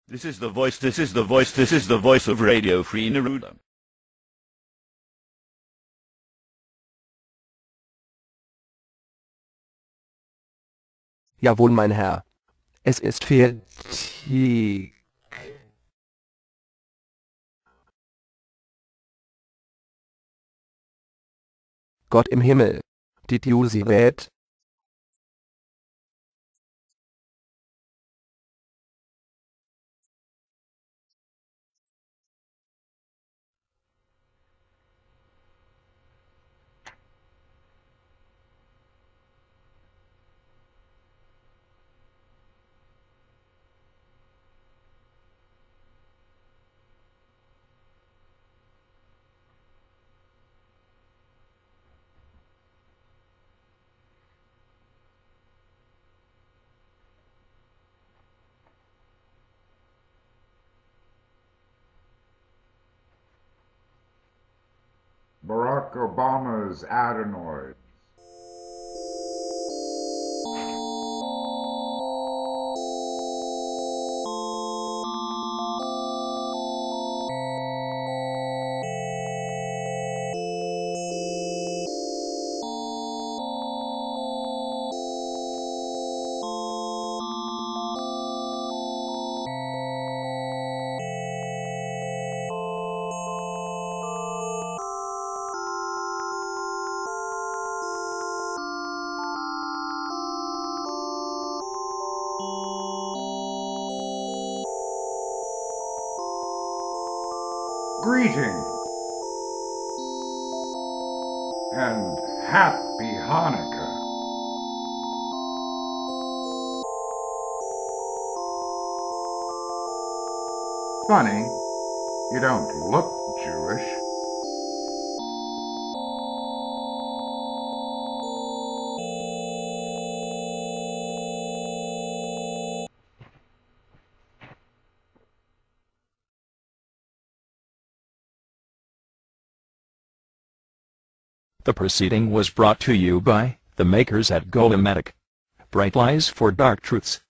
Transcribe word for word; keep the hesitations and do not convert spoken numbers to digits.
This is the voice, this is the voice, this is the voice of Radio Free Neruda. Jawohl, mein Herr. Es ist fertig. Gott im Himmel. Did you see that? Barack Obama's adenoids. Greeting and happy Hanukkah. Funny, you don't look Jewish. The proceeding was brought to you by the makers at Golematic. Bright lies for dark truths.